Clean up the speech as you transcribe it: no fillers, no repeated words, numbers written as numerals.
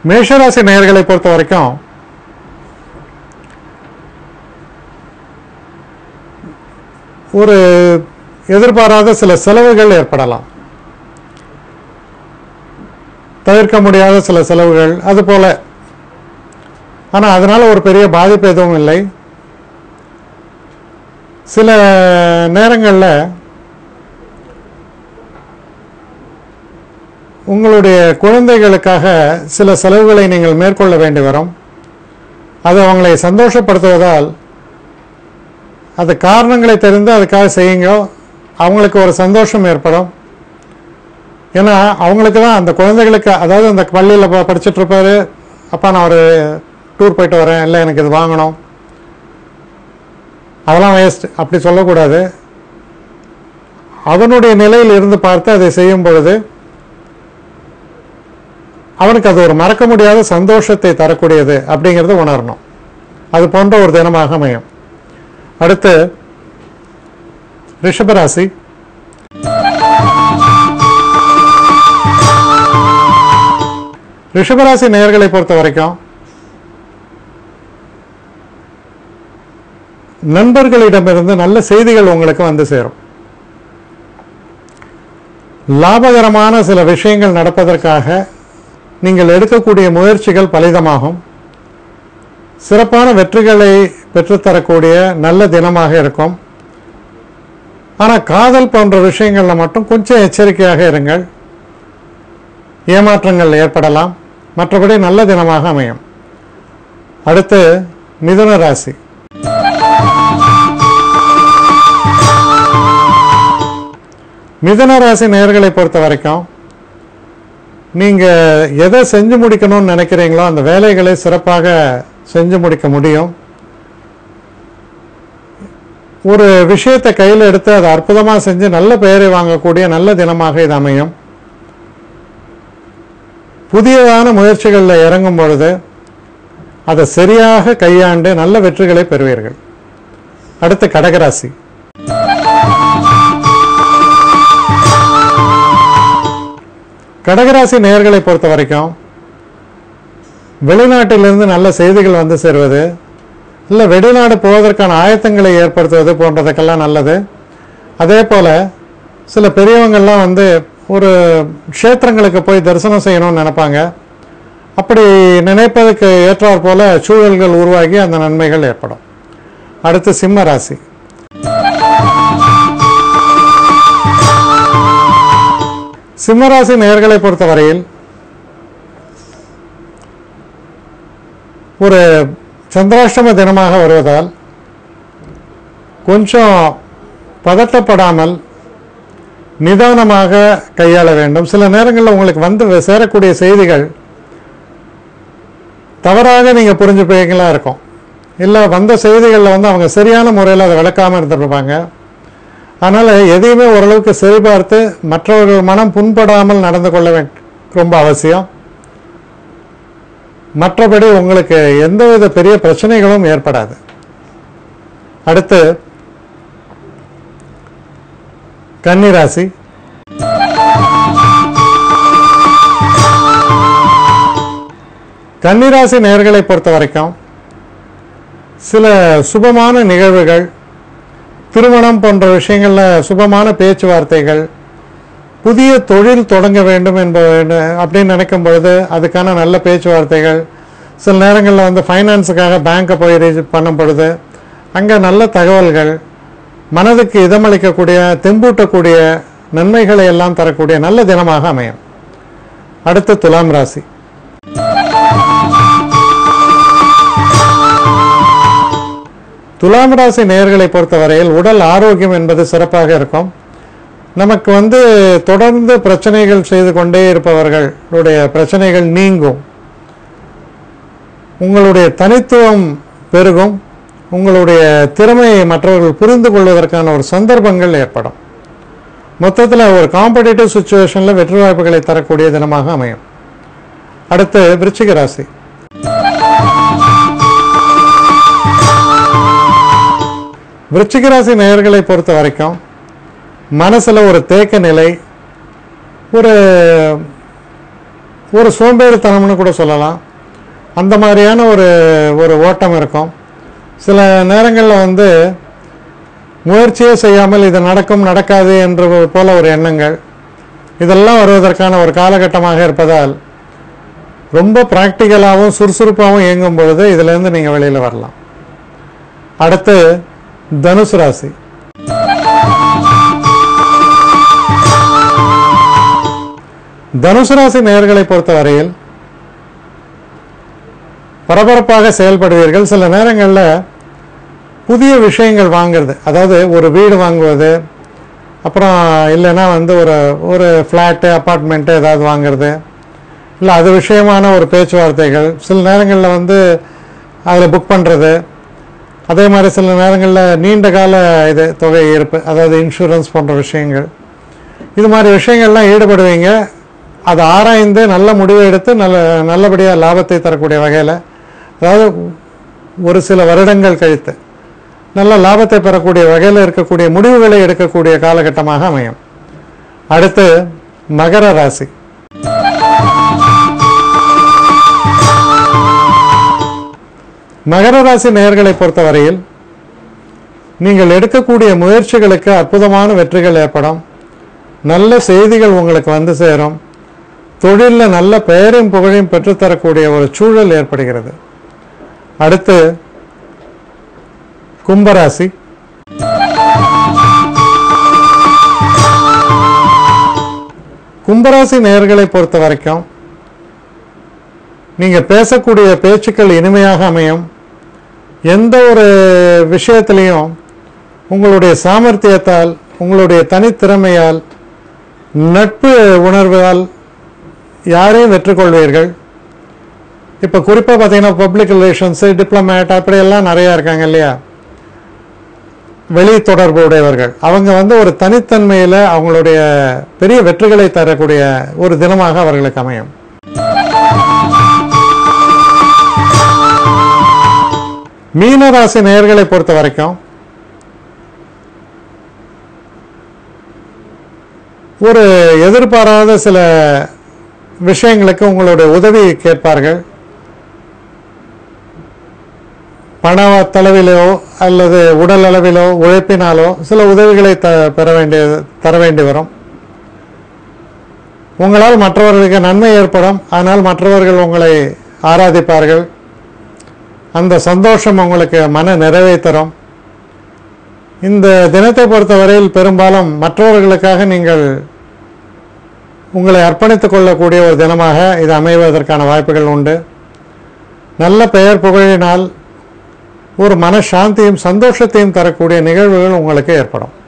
மேஷராசி நேயர்களை பொறுத்த வரைக்கும் ஒரு எதிர்பாராத சில செலவுகள் ஏற்படலாம். தவிர்க்க முடியாத சில செலவுகள் அதுபோல. ஆனால் அதனால் ஒரு பெரிய பாதிப்பு எதுவும் இல்லை. சில நேரங்களில் உங்களுடைய குழந்தைகளுக்காக சில செலவுகளை நீங்கள் மேற்கொள்ள வேண்டி வரும். அது அவங்களை சந்தோஷப்படுத்துவதால் அது காரணங்களை தெரிந்து அதுக்காக செய்யுங்க. அவங்களுக்கு ஒரு சந்தோஷம் ஏற்படும். ஏன்னா அவங்களுக்கு தான் அந்த குழந்தைகளுக்கு, அதாவது அந்த பள்ளியில் படிச்சுட்ருப்பார், அப்பா நான் ஒரு டூர் போயிட்டு வரேன், இல்லை எனக்கு இது வாங்கணும், அதெல்லாம் வேஸ்ட் அப்படி சொல்லக்கூடாது. அவனுடைய நிலையில் இருந்து பார்த்து அதை செய்யும் பொழுது அவனுக்கு அது ஒரு மறக்க முடியாத சந்தோஷத்தை தரக்கூடியது அப்படிங்கிறத உணரணும். அது போன்ற ஒரு தினமாக அமையும். அடுத்து ரிஷபராசி. ரிஷபராசி நேயர்களை பொறுத்த வரைக்கும் நண்பர்களிடமிருந்து நல்ல செய்திகள் உங்களுக்கு வந்து சேரும். லாபகரமான சில விஷயங்கள் நடப்பதற்காக நீங்கள் எடுக்கக்கூடிய முயற்சிகள் பலிதமாகும். சிறப்பான வெற்றிகளை பெற்றுத்தரக்கூடிய நல்ல தினமாக இருக்கும். ஆனால் காதல் போன்ற விஷயங்களில் மட்டும் கொஞ்சம் எச்சரிக்கையாக இருங்கள். ஏமாற்றங்கள் ஏற்படலாம். மற்றபடி நல்ல தினமாக அமையும். அடுத்து மிதுன ராசி. மிதுன ராசி நேயர்களை பொறுத்த வரைக்கும் நீங்கள் எதை செஞ்சு முடிக்கணும்னு நினைக்கிறீங்களோ அந்த வேலைகளை சிறப்பாக செஞ்சு முடிக்க முடியும். ஒரு விஷயத்தை கையில் எடுத்து அதை அற்புதமாக செஞ்சு நல்ல பெயரை வாங்கக்கூடிய நல்ல தினமாக இது அமையும். புதியதான முயற்சிகளில் இறங்கும் பொழுது அதை சரியாக கையாண்டு நல்ல வெற்றிகளை பெறுவீர்கள். அடுத்து கடகராசி. கடகராசி நேயர்களை பொறுத்த வரைக்கும் வெளிநாட்டிலிருந்து நல்ல செய்திகள் வந்து சேருவது, இல்லை வெளிநாடு போவதற்கான ஆயத்தங்களை ஏற்படுத்துவது போன்றதுக்கெல்லாம் நல்லது. அதே போல் சில பெரியவங்கள்லாம் வந்து ஒரு க்ஷேத்திரங்களுக்கு போய் தரிசனம் செய்யணும்னு நினைப்பாங்க. அப்படி நினைப்பதற்கு ஏற்றாற் போல சூழல்கள் உருவாகி அந்த நன்மைகள் ஏற்படும். அடுத்து சிம்ம ராசி. சிம்மராசி நேயர்களை பொறுத்தவரையில் ஒரு சந்திராஷ்டம தினமாக வருவதால் கொஞ்சம் பதட்டப்படாமல் நிதானமாக கையாள வேண்டும். சில நேரங்களில் உங்களுக்கு வந்து சேரக்கூடிய செய்திகள் தவறாக நீங்கள் புரிஞ்சுப்பீங்களா இருக்கும். இல்லை வந்த செய்திகளில் வந்து அவங்க சரியான முறையில் அதை விளக்காமல் இருந்துருப்பாங்க. அதனால் எதையுமே ஓரளவுக்கு சரிபார்த்து மற்றவர்கள் மனம் புண்படாமல் நடந்து கொள்ள ரொம்ப அவசியம். மற்றபடி உங்களுக்கு எந்தவித பெரிய பிரச்சனைகளும் ஏற்படாது. அடுத்து கன்னிராசி. கன்னிராசி நேயர்களை பொறுத்த வரைக்கும் சில சுபமான நிகழ்வுகள், திருமணம் போன்ற விஷயங்களில் சுபமான பேச்சுவார்த்தைகள், புதிய தொழில் தொடங்க வேண்டும் அப்படின்னு நினைக்கும் பொழுது அதுக்கான நல்ல பேச்சுவார்த்தைகள், சில நேரங்களில் வந்து ஃபைனான்ஸுக்காக பேங்க்கை போய் ரீச் பண்ணும் பொழுது அங்கே நல்ல தகவல்கள், மனதுக்கு இதமளிக்கக்கூடிய தெம்பூட்டக்கூடிய நன்மைகளை எல்லாம் தரக்கூடிய நல்ல தினமாக அமையும். அடுத்து துலாம் ராசி. துலாம் ராசி நேயர்களை பொறுத்தவரையில் உடல் ஆரோக்கியம் என்பது சிறப்பாக இருக்கும். நமக்கு வந்து தொடர்ந்து பிரச்சனைகள் செய்து கொண்டே இருப்பவர்களுடைய பிரச்சனைகள் நீங்கும். உங்களுடைய தனித்துவம் பெருகும். உங்களுடைய திறமையை மற்றவர்கள் புரிந்து கொள்வதற்கான ஒரு சந்தர்ப்பங்கள் ஏற்படும். மொத்தத்தில் ஒரு காம்படிட்டிவ் சிச்சுவேஷனில் வெற்றி வாய்ப்புகளை தரக்கூடிய தினமாக அமையும். அடுத்து விருச்சிக ராசி. விருச்சிக ராசி நேயர்களை பொறுத்த வரைக்கும் மனசில் ஒரு தேக்க நிலை, ஒரு சோம்பேறித்தனம்னு கூட சொல்லலாம். அந்த மாதிரியான ஒரு ஓட்டம் இருக்கும். சில நேரங்களில் வந்து முயற்சியே செய்யாமல் இது நடக்கும் நடக்காது என்ற போல ஒரு எண்ணங்கள், இதெல்லாம் வருவதற்கான ஒரு காலகட்டமாக இருப்பதால் ரொம்ப ப்ராக்டிக்கலாகவும் சுறுசுறுப்பாகவும் இயங்கும் பொழுது இதிலேருந்து நீங்கள் வெளியில் வரலாம். அடுத்து தனுசு ராசி. தனுசு ராசி நேயர்களை பொறுத்தவரையில் பரபரப்பாக செயல்படுவீர்கள். சில நேரங்களில் புதிய விஷயங்கள் வாங்கிறது, அதாவது ஒரு வீடு வாங்குவது, அப்புறம் இல்லைன்னா வந்து ஒரு ஃப்ளாட்டு அப்பார்ட்மெண்ட்டு ஏதாவது வாங்கிறது, இல்லை அது விஷயமான ஒரு பேச்சுவார்த்தைகள், சில நேரங்களில் வந்து அதில் புக் பண்ணுறது, அதே மாதிரி சில நேரங்களில் நீண்ட கால தொகை இருப்பு, அதாவது இன்சூரன்ஸ் போன்ற விஷயங்கள், இது மாதிரி விஷயங்கள்லாம் ஈடுபடுவீங்க. அதை ஆராய்ந்து நல்ல முடிவை எடுத்து நல்லபடியாக லாபத்தை தரக்கூடிய வகையில், அதாவது ஒரு சில வருடங்கள் கழித்து நல்ல லாபத்தை பெறக்கூடிய வகையில் இருக்கக்கூடிய முடிவுகளை எடுக்கக்கூடிய காலகட்டமாக அமையும். அடுத்து மகர ராசி. மகர ராசி நேயர்களை பொறுத்தவரையில் நீங்கள் எடுக்கக்கூடிய முயற்சிகளுக்கு அற்புதமான வெற்றிகள் ஏற்படும். நல்ல செய்திகள் உங்களுக்கு வந்து சேரும். தொழிலில் நல்ல பெயரையும் புகழையும் பெற்றுத்தரக்கூடிய ஒரு சூழல் ஏற்படுகிறது. அடுத்து கும்பராசி. கும்பராசி நேயர்களை பொறுத்த வரைக்கும் நீங்கள் பேசக்கூடிய பேச்சுக்கள் இனிமையாக அமையும். எந்த ஒரு விஷயத்திலையும் உங்களுடைய சாமர்த்தியத்தால், உங்களுடைய தனித்திறமையால், நட்பு உணர்வால் யாரையும் வெற்றி கொள்வீர்கள். இப்போ குறிப்பாக பார்த்தீங்கன்னா பப்ளிக் ரிலேஷன்ஸு, டிப்ளமேட் அப்படியெல்லாம் நிறையா இருக்காங்க இல்லையா, வெளி தொடர்பு உடையவர்கள். அவங்க வந்து ஒரு தனித்தன்மையில் அவங்களுடைய பெரிய வெற்றிகளை தரக்கூடிய ஒரு தினமாக அவர்களுக்கு அமையும். மீனராசி நேயர்களை பொறுத்த வரைக்கும் ஒரு எதிர்பாராத சில விஷயங்களுக்கு உங்களுடைய உதவி கேட்பார்கள். பணத்தளவிலோ அல்லது உடல் அளவிலோ உழைப்பினாலோ சில உதவிகளை தர வேண்டி வரும். உங்களால் மற்றவர்களுக்கு நன்மை ஏற்படும். ஆனால் மற்றவர்கள் உங்களை ஆராதிப்பார்கள். அந்த சந்தோஷம் உங்களுக்கு மன நிறைவை தரும். இந்த தினத்தை பொறுத்தவரையில் பெரும்பாலும் மற்றவர்களுக்காக நீங்கள் உங்களை அர்ப்பணித்துக் கொள்ளக்கூடிய ஒரு தினமாக இது அமைவதற்கான வாய்ப்புகள் உண்டு. நல்ல பெயர் புகழினால் ஒரு மனசாந்தியும் சந்தோஷத்தையும் தரக்கூடிய நிகழ்வுகள் உங்களுக்கு ஏற்படும்.